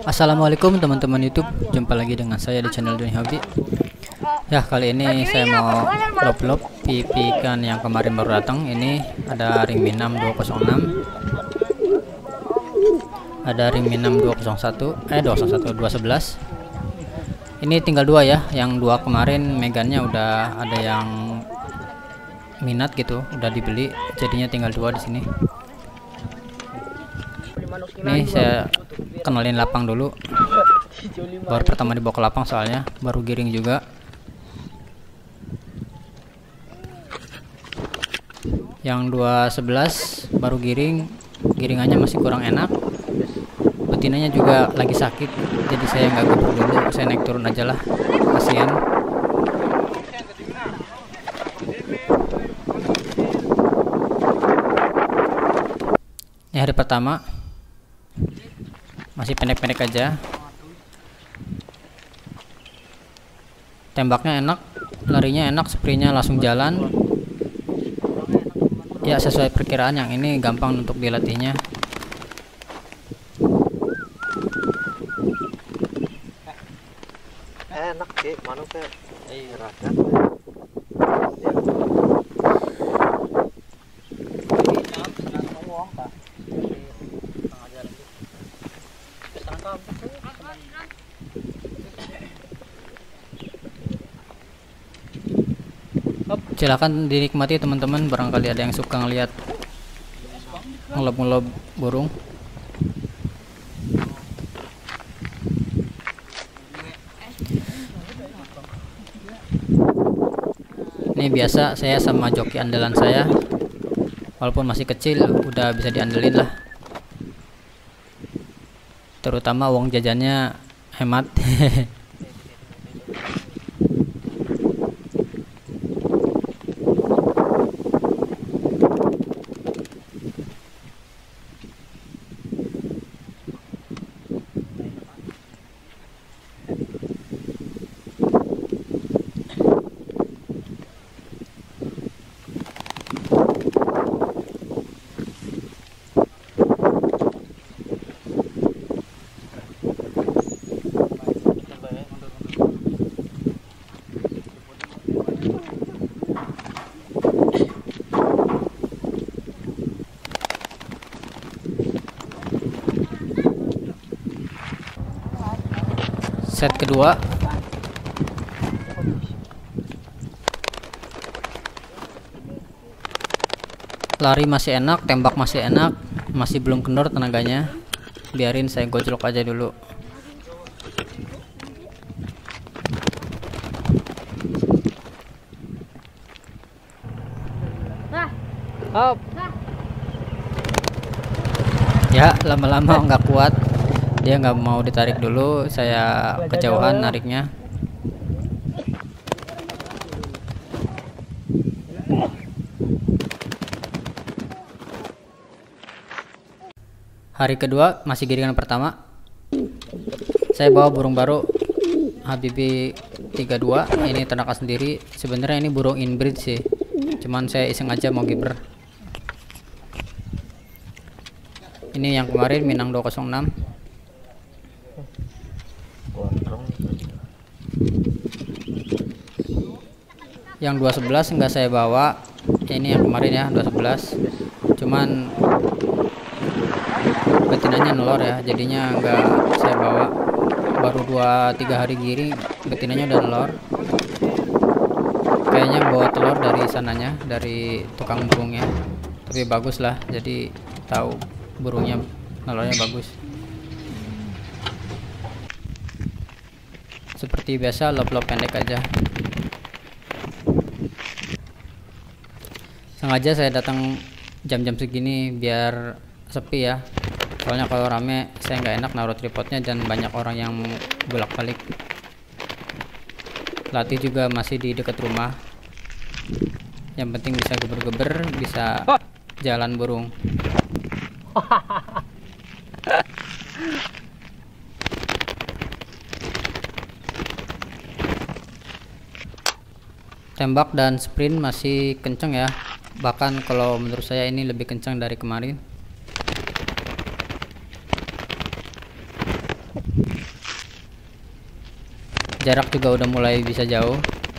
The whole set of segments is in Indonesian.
Assalamualaikum teman-teman YouTube, jumpa lagi dengan saya di channel Doni Hobi. Ya, kali ini saya mau lop-lop pipi ikan yang kemarin baru datang. Ini ada ring minam 206, ada ring minam 211. Ini tinggal dua ya, yang dua kemarin megannya udah ada yang minat gitu, udah dibeli, jadinya tinggal dua di sini. Ini saya kenalin lapang dulu, baru pertama dibawa ke lapang soalnya baru giring juga. Yang 211 baru giring, giringannya masih kurang enak, betinanya juga lagi sakit, jadi saya nggak gebuk dulu, saya naik turun aja lah, kasihan. Ini hari pertama masih pendek-pendek aja, tembaknya enak, larinya enak, spraynya langsung jalan ya, sesuai perkiraan. Yang ini gampang untuk dilatihnya. Enak sih, mana ke rasa. Silahkan dinikmati teman-teman, barangkali ada yang suka ngelihat ngelob-ngelob burung. Ini biasa saya sama joki andalan saya, walaupun masih kecil udah bisa diandelin lah, terutama uang jajannya hemat. Set kedua, lari masih enak, tembak masih enak, masih belum kendor tenaganya, biarin saya gojlok aja dulu. Ya, lama-lama nggak kuat, dia nggak mau ditarik dulu, saya kejauhan nariknya. Hari kedua masih giringan pertama, saya bawa burung baru Habibi 32. Ini ternakan sendiri, sebenarnya ini burung inbreed sih, cuman saya iseng aja mau giber. Ini yang kemarin Minang 206. Yang 211 enggak saya bawa, ini yang kemarin ya 211, cuman betinanya nelor ya, jadinya enggak saya bawa. Baru 2-3 hari giring betinanya udah nelor, kayaknya bawa telur dari sananya, dari tukang burungnya, tapi bagus lah, jadi tahu burungnya nelornya bagus. Seperti biasa, lop-lop pendek aja. Sengaja saya datang jam-jam segini biar sepi ya, soalnya kalau rame saya nggak enak naruh tripodnya dan banyak orang yang bolak-balik. Latih juga masih di dekat rumah, yang penting bisa geber-geber, bisa jalan burung. Tembak dan sprint masih kenceng ya, bahkan kalau menurut saya ini lebih kencang dari kemarin. Jarak juga udah mulai bisa jauh.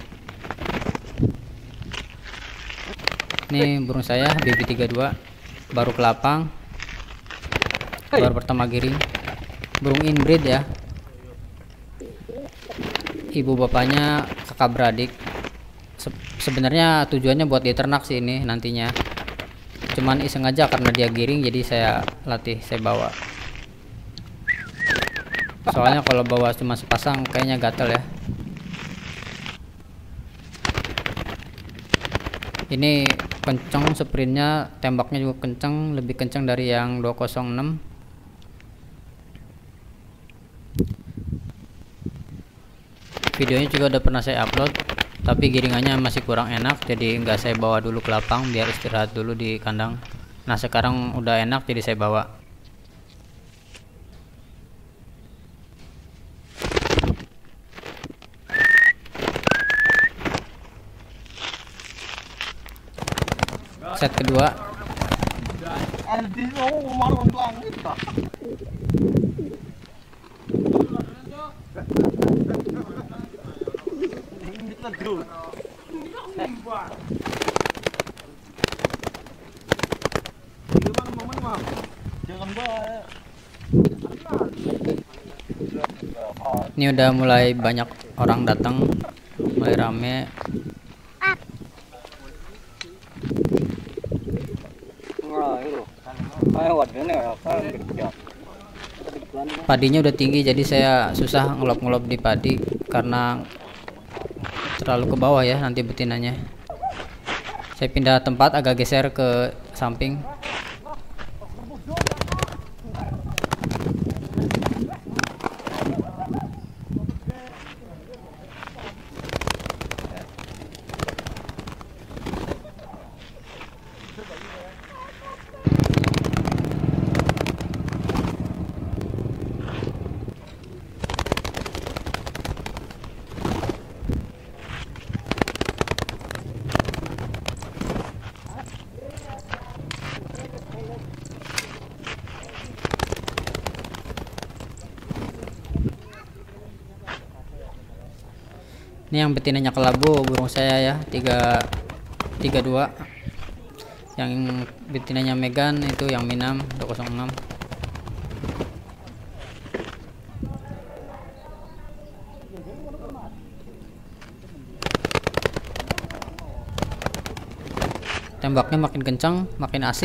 Ini burung saya BB32, baru kelapang, baru pertama giring. Burung inbreed ya. Ibu bapaknya kakak beradik. Sebenarnya tujuannya buat diternak sih ini nantinya. Cuman iseng aja karena dia giring, jadi saya latih, saya bawa. Soalnya kalau bawa cuma sepasang kayaknya gatel ya. Ini kenceng sprintnya, tembaknya juga kenceng, lebih kenceng dari yang 206. Videonya juga udah pernah saya upload, tapi giringannya masih kurang enak, jadi nggak saya bawa dulu ke lapang biar istirahat dulu di kandang. Nah sekarang udah enak, jadi saya bawa. Set kedua. Ini udah mulai banyak orang datang, mulai rame. Padinya udah tinggi, jadi saya susah ngelop-ngelop di padi karena terlalu ke bawah ya nanti betinanya. Saya pindah tempat, agak geser ke samping. Ini yang betinanya kelabu burung saya ya, 332. Yang betinanya Megan itu yang minam 206. Tembaknya makin kencang, makin asik.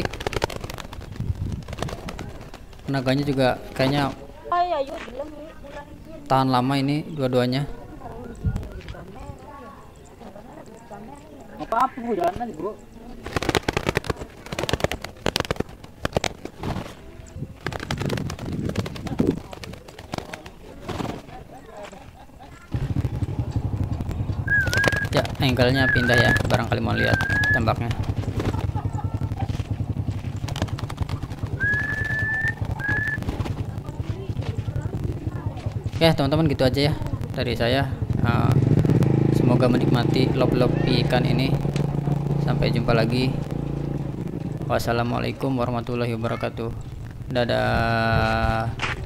Tenaganya juga kayaknya tahan lama ini dua-duanya. Apa-apa bu, jangan bro. Ya, angle-nya pindah ya, barangkali mau lihat tembaknya. Ya teman-teman, gitu aja ya dari saya. Semoga menikmati lob-lob ikan ini. Sampai jumpa lagi. Wassalamualaikum warahmatullahi wabarakatuh. Dadah.